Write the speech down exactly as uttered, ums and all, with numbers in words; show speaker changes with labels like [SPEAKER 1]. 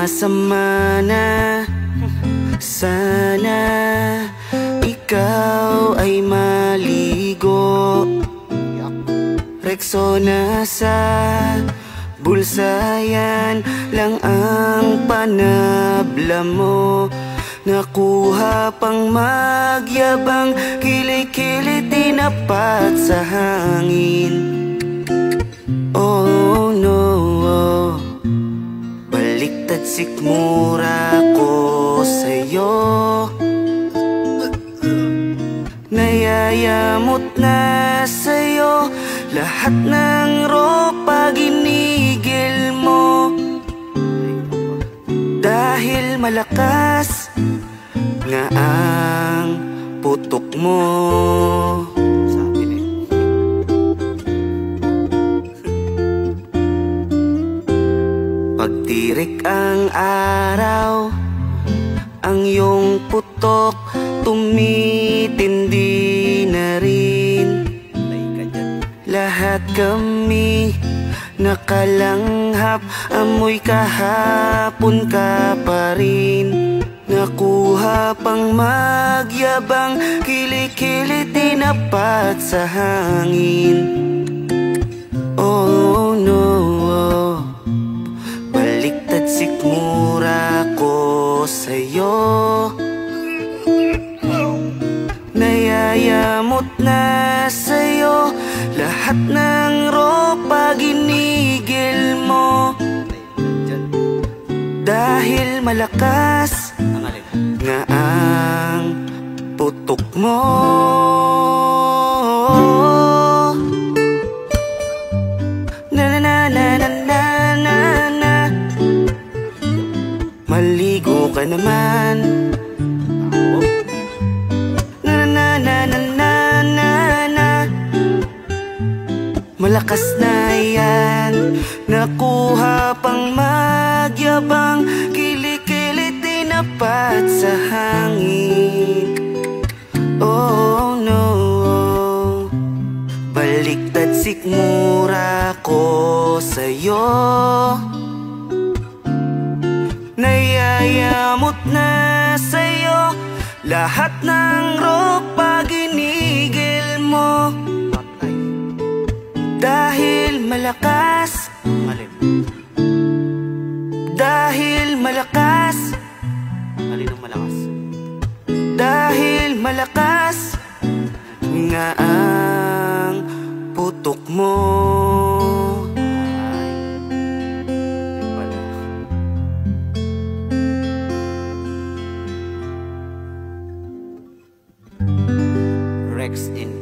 [SPEAKER 1] masama na. Sana ikaw ay maligo. Rexona sa bulsa yan lang ang panabla mo. Nakuha pang magyabang, kili-kili tinapat sa hangin. Oh no, baliktad sikmura ko sa'yo. Nayayamot na sa'yo lahat ng ropa ginigil mo. Dahil malakas nga ang putok mo. Sabi ni pagtirik ang araw, ang iyong putok tumitindi na rin. Lahat kami nakalanghap, amoy kahapon ka pa rin. Nakuha pang magyabang, kili-kili tinapat sa hangin. Oh no, baliktad sikmura ko sa'yo. Nayayamot na sa'yo lahat ng ropa ginigil mo. Dahil malakas nga ang putok mo. Na na na na na na na na. Maligo ka naman. Na na na na na na na. Malakas na yan, nakuha pang magyabang, kili-kili tinapat sa hangin. Oh no, baliktad sikmura ko sa'yo. Nayayamot na sa'yo lahat ng ropa ginigil mo. Dahil malakas, dahil malakas, alin ang malakas? Dahil malakas nga ang putok mo. Rex in